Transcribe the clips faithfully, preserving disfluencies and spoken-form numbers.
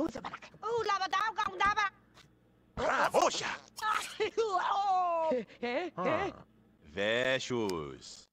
Oeh, laat me daar gaan, daar maar. Bravoša! Eh, Ah, Vešus.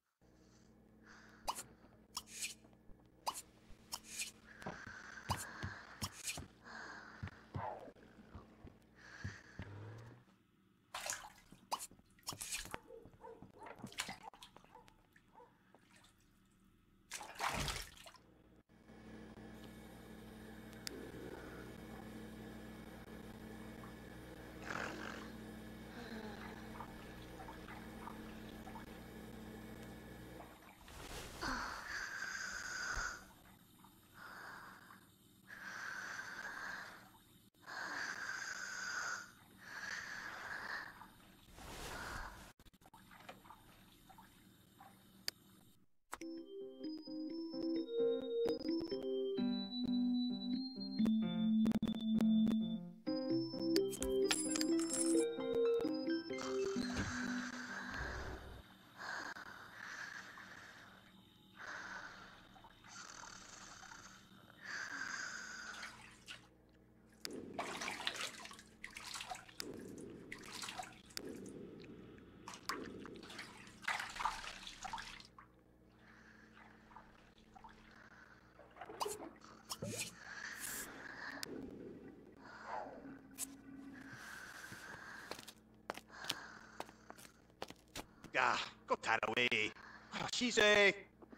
Ah, go that away. She's a...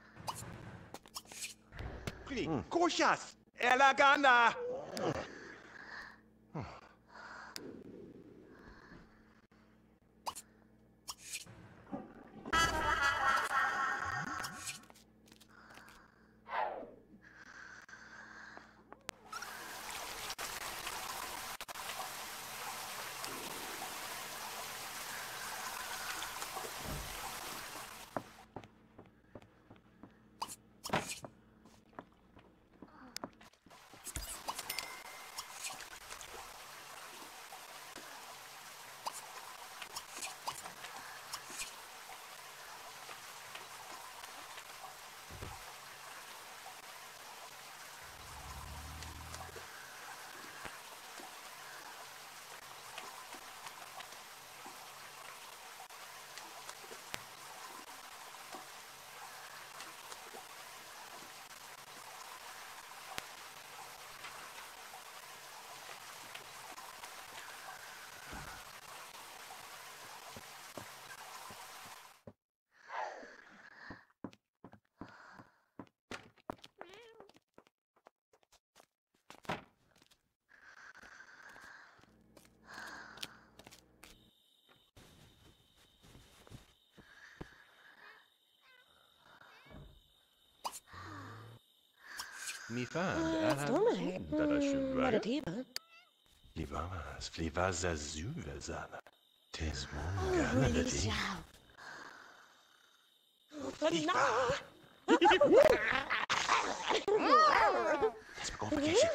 Pretty gorgeous. Elegana. Mi fan, er dat Meditativa. Livamas, flivas azuvazana. Tes mongana de ti. It's complication.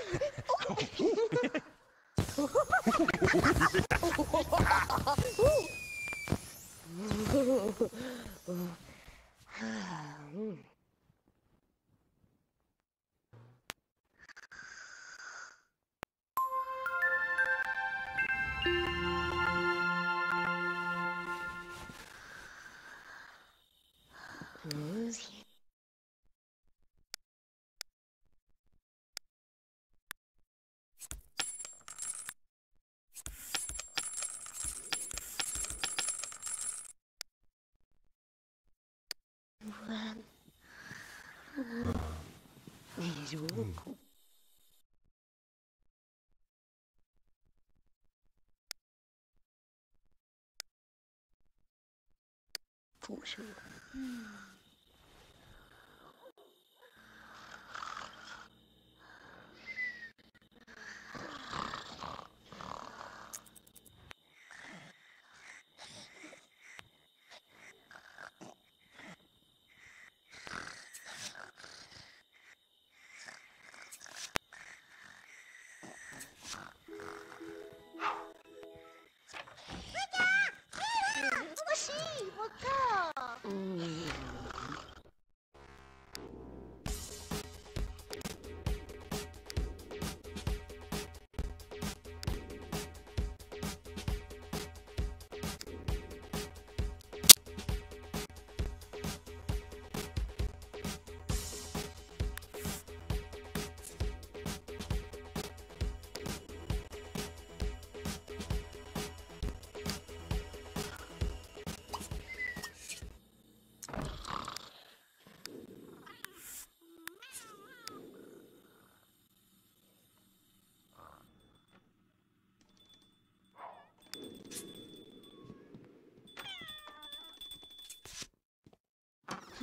For sure.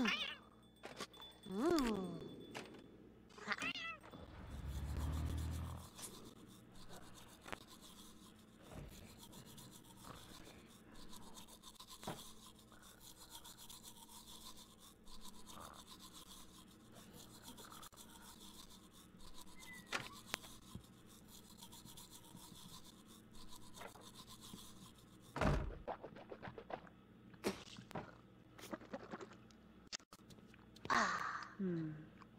Hmm.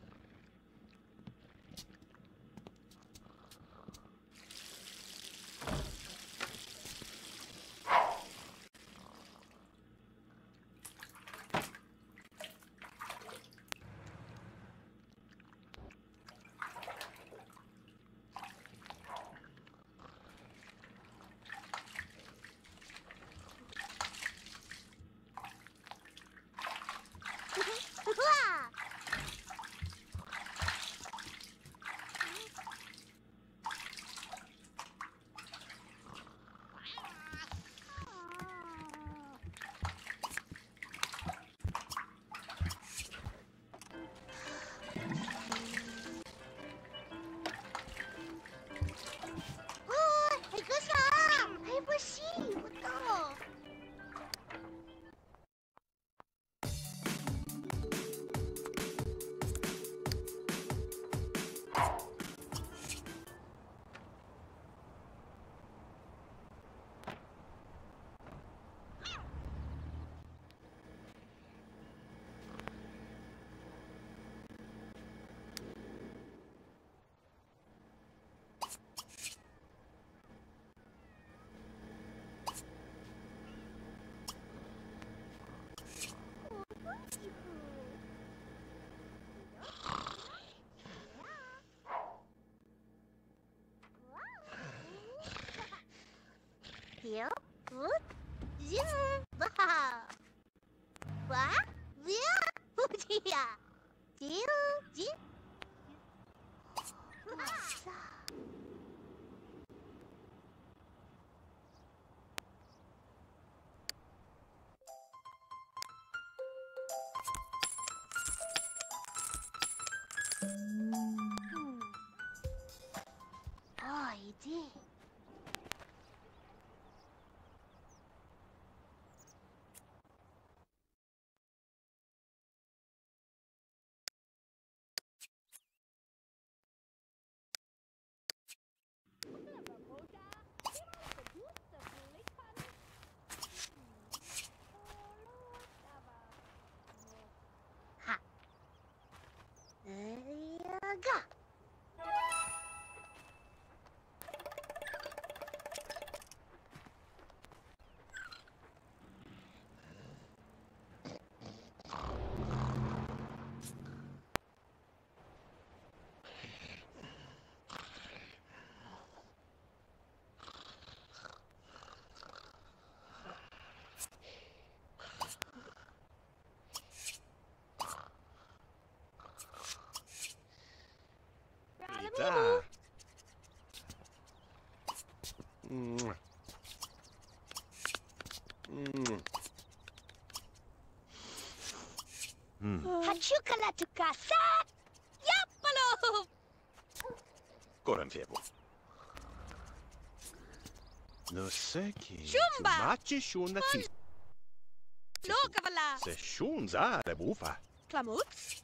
Hier, gut, sieben, wah, wah, wir, hier, hier, hier, oh, Idee. Ha. Ga. Da. Mwah. Mm. Mm. Hachukala to casa. Yapalo. Goran Febo. No seki. Shumba. Machi shun na ti. Lokavala. Se shun za le bufa. Klamuts.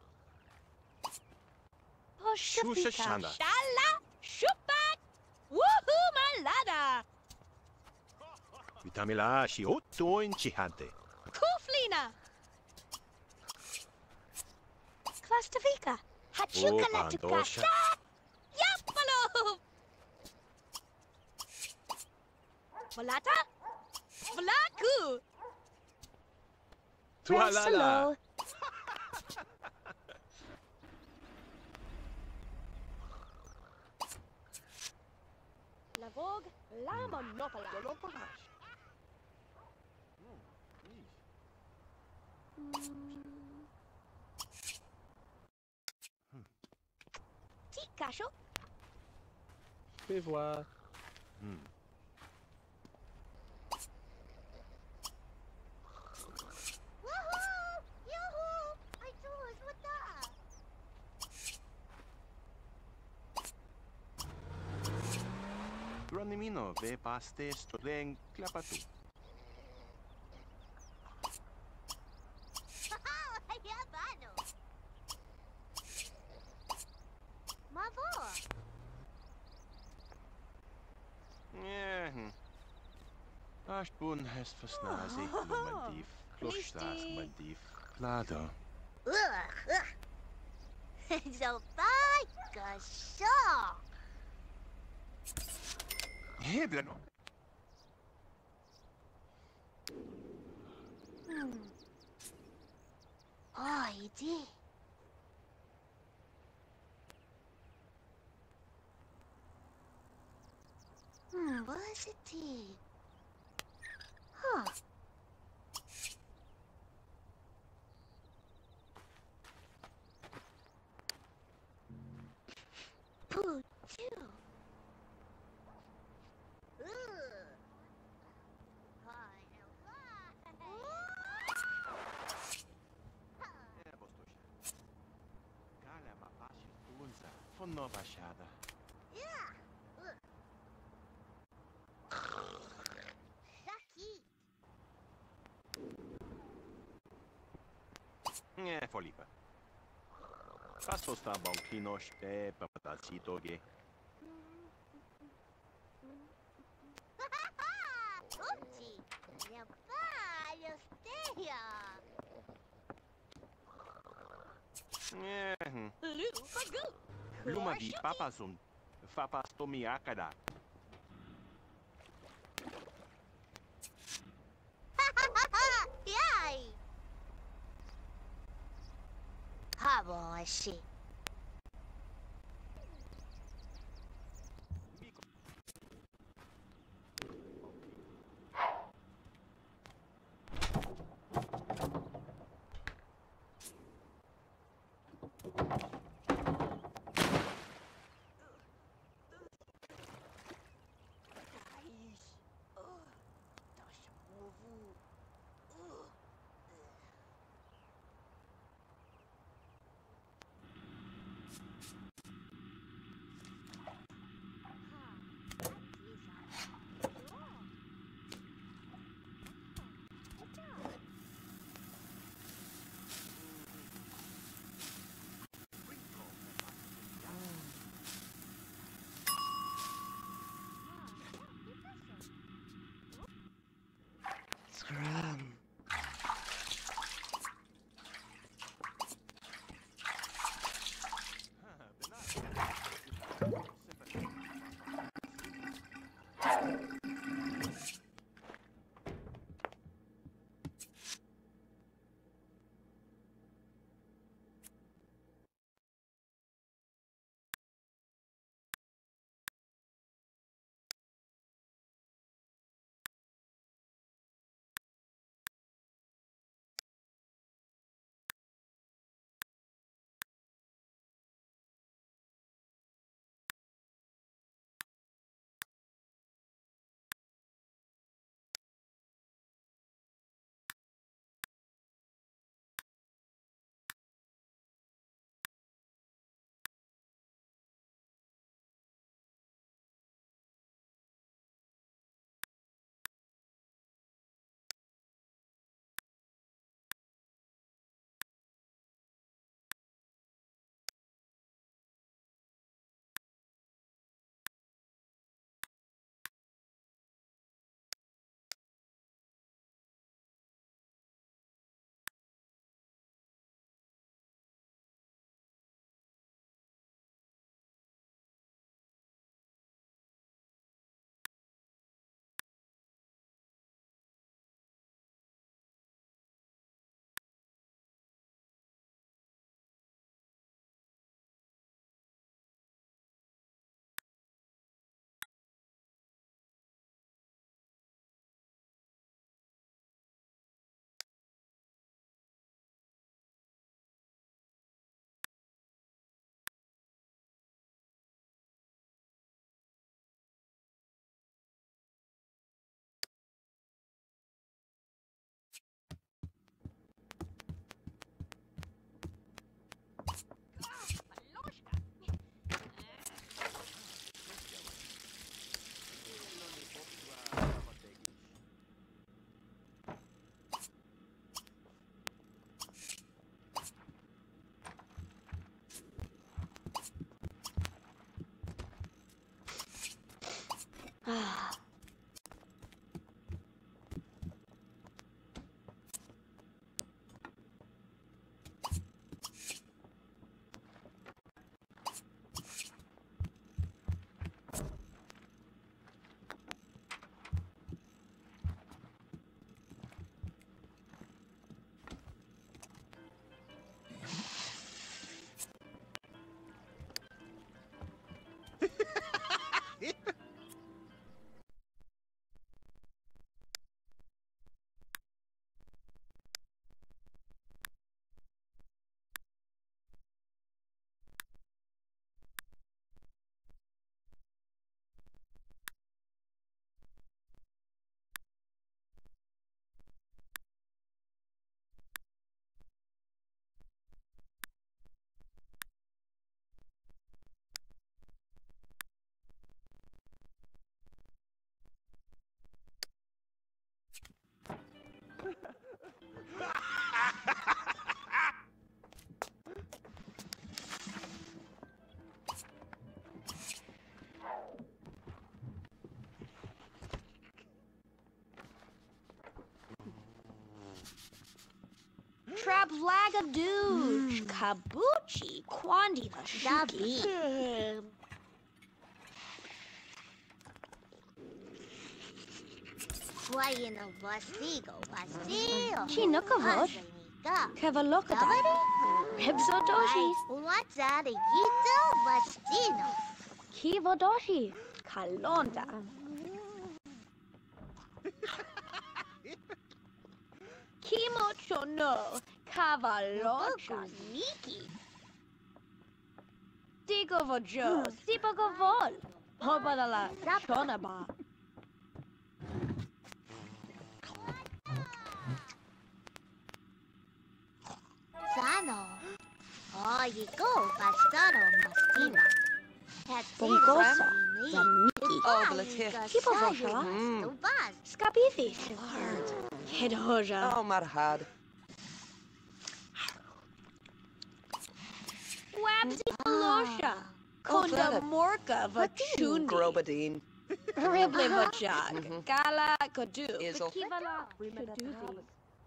Shusha shana. Shala. Shupat. Woohoo malada. Vitamila shi otto in chihante. Kuflina. Klastavika. Hachukala to Pandosha. casa. Yapalo. Volata. Vlaku. Tualala. La Vogue. La Monopola. Tikasho. Fais voir. Hmm. Woohoo! Yoo-hoo! Ano ve paste streng klapatu. Yabano. Mavo. Yeah. Aș bun hest versnazi lumadiv. Klostaas madiv. Lado. Ugh. So bye, gasho. Heblano. Hmm. Haydi. Hmm, what's it? Huh. Pooh, too. Ugh. Hi, no É, bostocha. Calha, ma pace tunza. Fonno baixada. Yeah. Lucky. É, folipa. Passo sta banquino ste papatacito ge. Uchi. Ya va, yo steya. É. Lufagu. Luma di papasum. Fapastomi akada. Yay. Haboshi. Scram. trap flag douche. Kabuchi. Quandi the Zabi. shiki. Why in a Vasigo? Vasio. Chinukovod. Kavalokada. Ribsodoshi. What's that? A Yito Vastino. Kivodoshi. Kalonda. Kimocho no. Kavalocha. Niki. Digovojo. Sipogovol. Hobadala. Shonaba. Sano. Oh, you go, Bastano Mastina. Bongosa. Zaniki. Oh, Kipovosha. Skabifish. Hedhoja. Oh, Marhad. Wabsi Palosha. Konda Morka Vachuni. Grobadine. Rible Vajag. Gala Kodu. Izzle. Kivala. Shaduzi.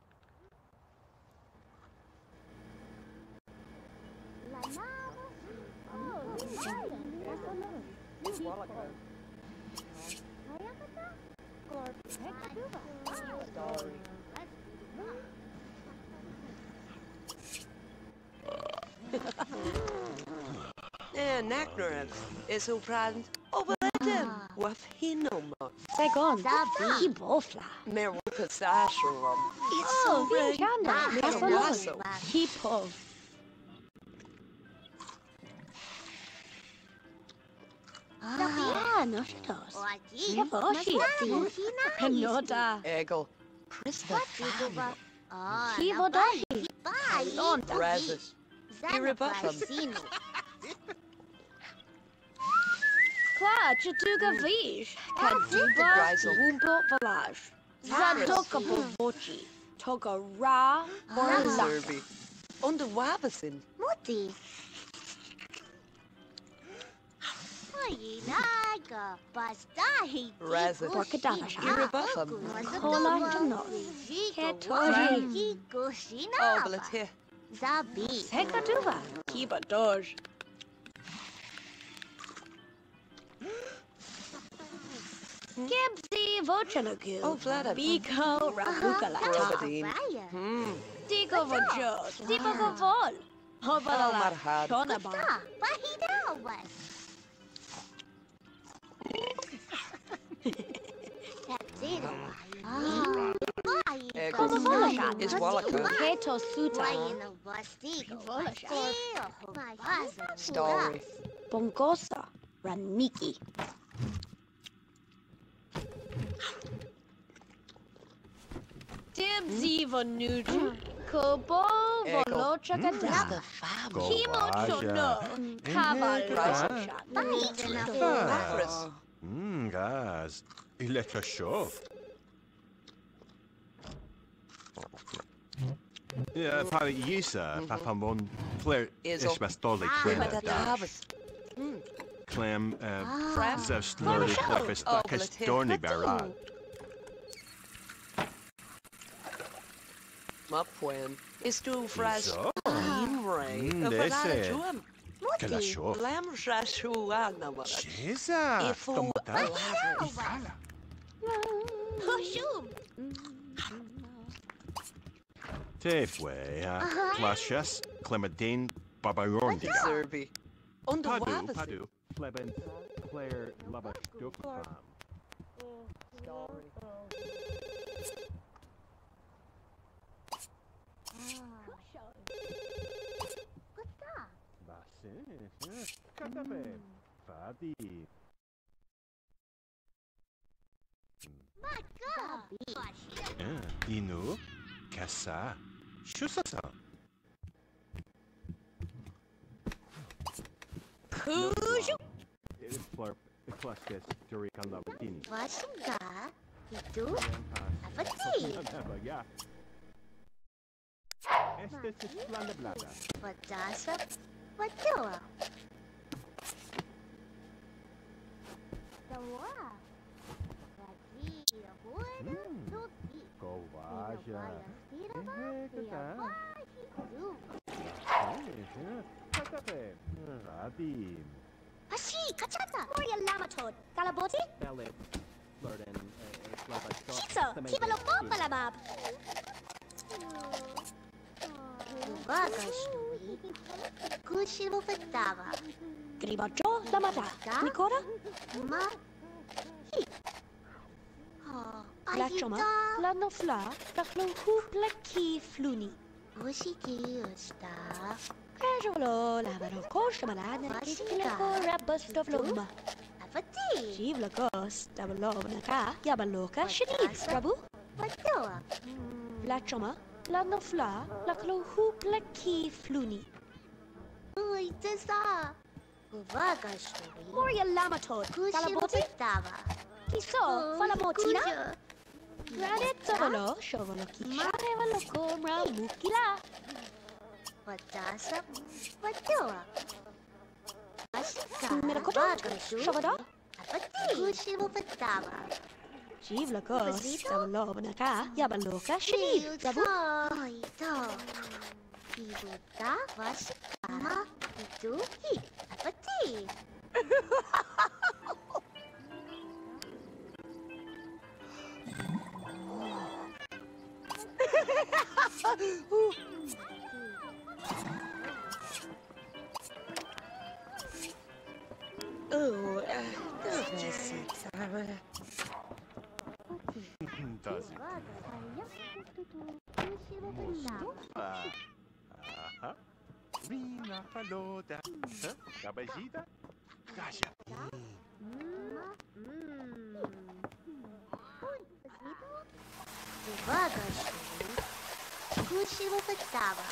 Eh, Naknarev is who brand. Oh, well, then. What he no more. Segon. Zabi. Kibofla. Meruka Sasharum. It's Oh, so red. Vinchanda. Merukaso. Hipov. Ah, Noshitos. Kivoshi. Penoda. Egel. Krista Fam. Kivodashi. Londa. Razes. Irrebuffum. Kla, Chatuga Vish. Kaduba. Grizel. Wumbo Valage. Zadoka Bovochi. Toga Ra. Orla. Zerby. Under Wabasin. Muti. Naga, Bastahi. Razes. Porkadavasha. Irrebuffum. Kola Janos. Ketoji. Oh, well, it's here. Zabi. Sekaduva. Kiba Doj. Gibsi Vochanagu. Oh, Vlada. Biko Rabukalata. Grobadine. Hmm. Digo Vojo. Digo Vovol. Oh, Hobalala. Marhad. Shonaba. Bahida was. That's it. Ah. Egel. Is Wallaka. Keto Suta. Story. Bongosa. Raniki. Dibzi Vonuji. Kobo Volocha Krista Gada. Fam. Kimo Chono. Kavalosha. Lapras. Mmm, guys. Electroshock. Ja, par Yisa, Papamon, Claire, Izzle. Isbastoli, Rima Clem, da Harvest. Clem, Fram. Zev Slurdy, Cliffus, Oh, Bacchus, well, it's here. Dorney, Barad. Mapwen. Is tu fresh. Zo. Imre. Mm, desse. Kalashov. Lam Rashu Agnama. Jeza, Ifu. Tomata, Lavra. Ifala. Hoshum. Tefwe, Clashas, Clementine, Babayondi. Zerby. Under Padu, Wabasin. Padu, Clement, Claire, Labashdukam. Basin, Katabe, Fadi. Inu, Kassa, Shusasa. Kuju. Flurp, Cluskis, Durikan Labadini. Vasunga. Itu. Avati. Yeah. Este es Blanda Blada. Vadasa. Vadua. Dawa. Vadi. Huera. Tuti. Go Vaja. Tiraba. Tiraba. Kakate. Radim. Ashi, kachata. Moria lamatod. Kalaboti? Belip. Flirtin. Shitso, kibaloko malamab. Uvagashnui. Kushimo fatava. Grimaggio lamata. Nikora? Ma. Hi. Oh, Lachoma. ayita. Lano fla. Laklo hupla ki fluni. Ushiki usta. Casualo lavaro costa malana. Kileko rabusto flumma. Avati. Jivla gos. Dabalovna ka. Yabaloka. Shinid. Rabu. Watoa. Lachoma. Lano fla. Laklo hupla ki fluni. Uita sa. Uvagashnui. Moria lamatod. Kushimo Kalaboti. fatava. Kiso. Falamotina. Kusha. Radezzavolo. Shovolo ki. Sharevalo komra mukila. Watasa. Watoa. Ashika. Mirakoto. Shovada. Avati. Kushimo fatava. Jivla gos. Basito? Dabalovna ka. Yabaloka. Shinid. Rabu. Ito. Ibuta. Washika. Ma. Itu. Hi. Avati. Oh, uh, that's it. Does it? Mustafa. Aha. Rina Faloda. Huh? Cabajita? Gasha. Uvagashnui. Kushimo fatava.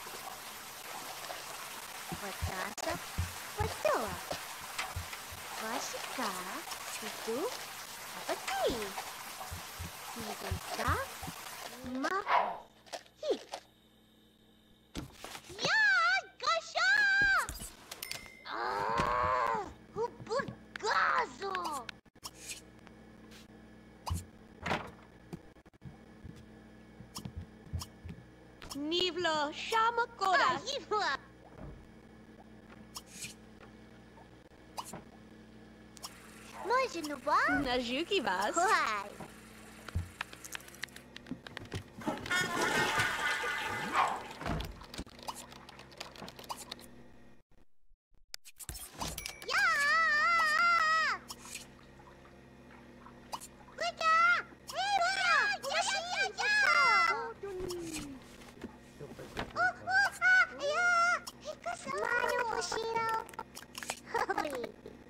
Watasa. Watoa. Washika. Itu. Avati. Ibuta. Ma. Hi. Ya! Gasha! Ah! Uburgazo! Nivlo shamakora. Aywa! Можно ба? Najuki vas. Why? Yeah! Wika! Hey, Wika! Yeah, yeah, yeah! Oh, oh, ah, yeah! Hikasu! Mano Bushiro! Holy!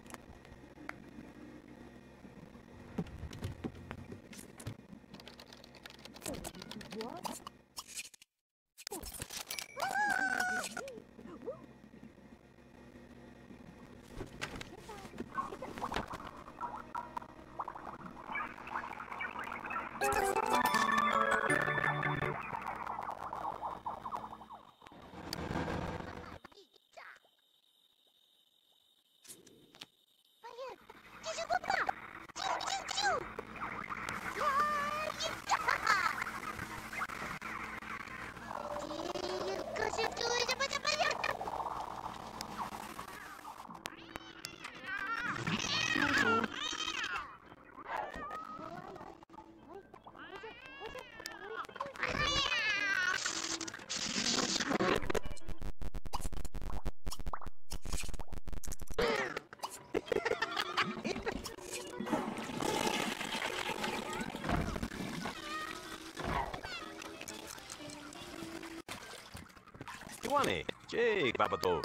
Tuane, Jake, Babato.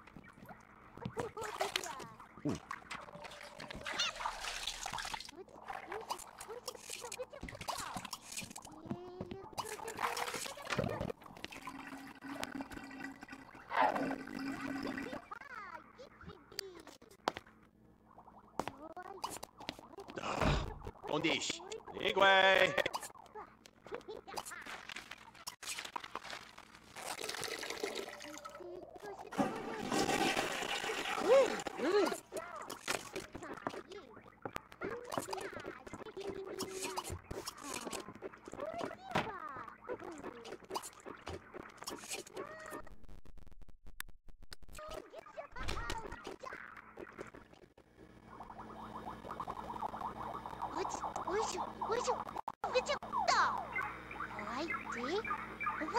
Ondish, Igwe.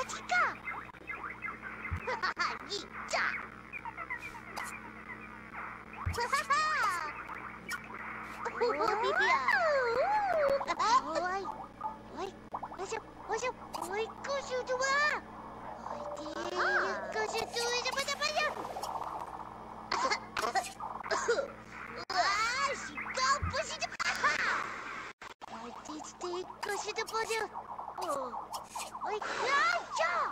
Chica! Yicha! Ôi, ôi, ôi sao, ôi sao, ôi, cô sư chú ba! Ôi, đi, cô sư chú, sao ba, sao ba, sao? Ah, si kau pun si cepat. Ôi, đi, đi, cô sư chú ba, sao? Ôi, ôi, ya, ya!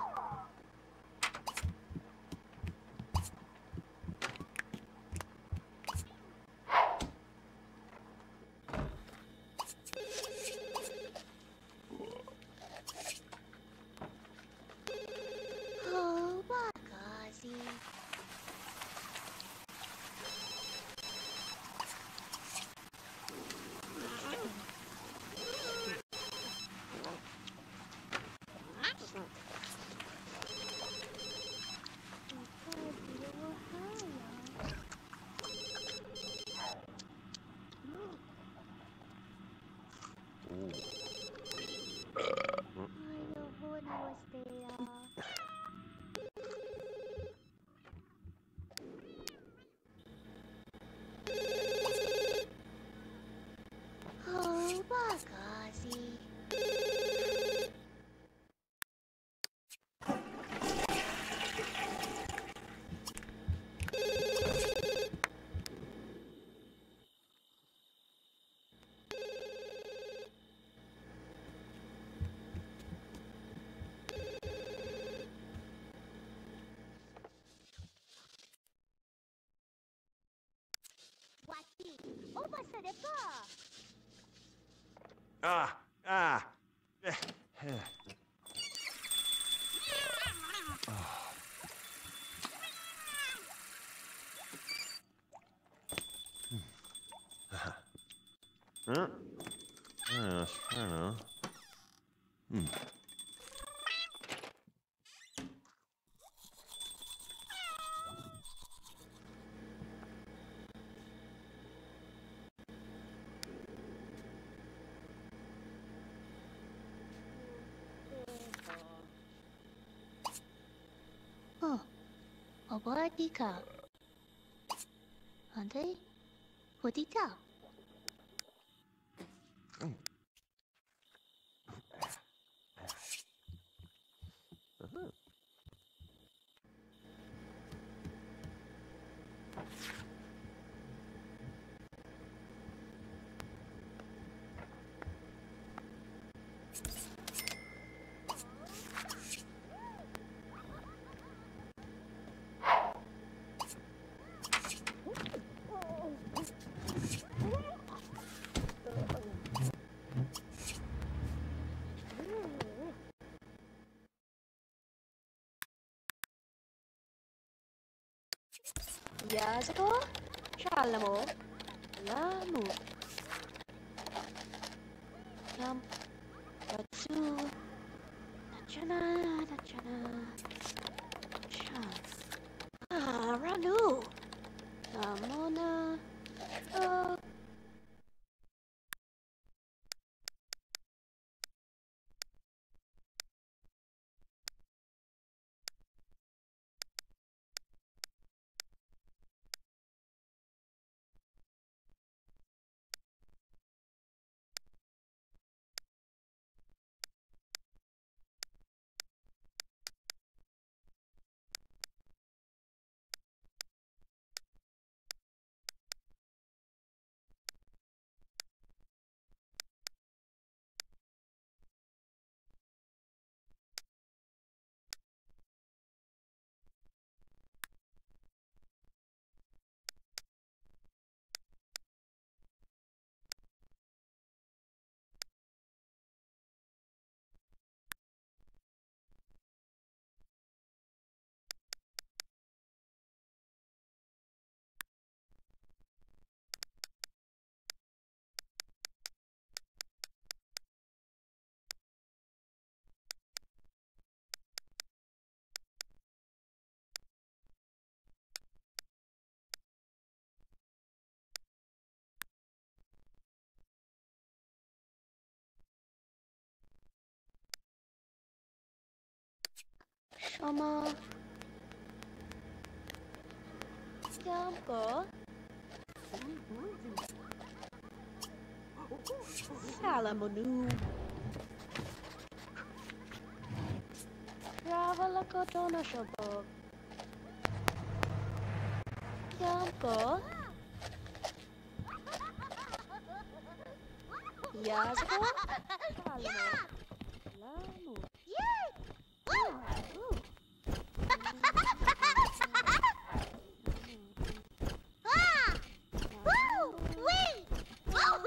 Oh, makasih. Ayoko na Wastea. Oh, makasih. Wati, oh masa depan. Ah, ah. Eh, eh. Huh? Yes, I know. Hmm. Oh, Obaradika. Andre? Hudita. Yazako, Shalamo, Lamu, Yam, Yatsu, Nachana, Nachana, Chan, Ah, Ranu, Amona, Oh, Shama. Gampo. Salamonu. Travalakotona Shobog. Gampo. Yazako. Salamo. Lamu. Yay! Woo! Ah! Woo! Wee! Woo!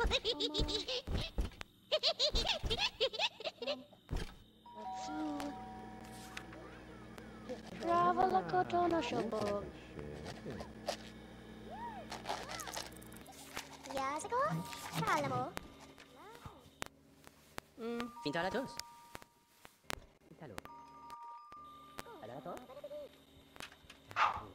Travalakotona Shobog. Yazako. Salamo. Hmm, finta la tos. Italo. Ada to?